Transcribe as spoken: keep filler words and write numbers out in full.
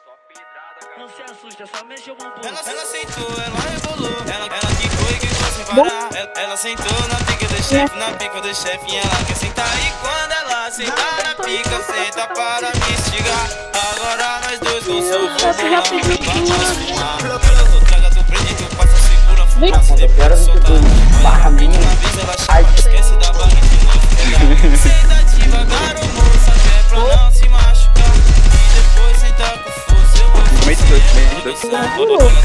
Não se assusta, só mexe o bumbum. Ela, ela sentou, ela rebolou. Ela, ela quicou e quicou sem parar. Ela, ela sentou na pica do chefe, na pica do chefe. E ela quer sentar. E quando ela sentar na pica, senta para me instigar. Agora nós dois vamos sofrer. Ela não traga, tu prende, tu passa, segura, fumaça, depois soltar. Olha, menina, vez ela chama, esquece da barra de novo. Senta devagar, ô moça, que é pra não se machucar. E depois sentar com força, eu vou fazer.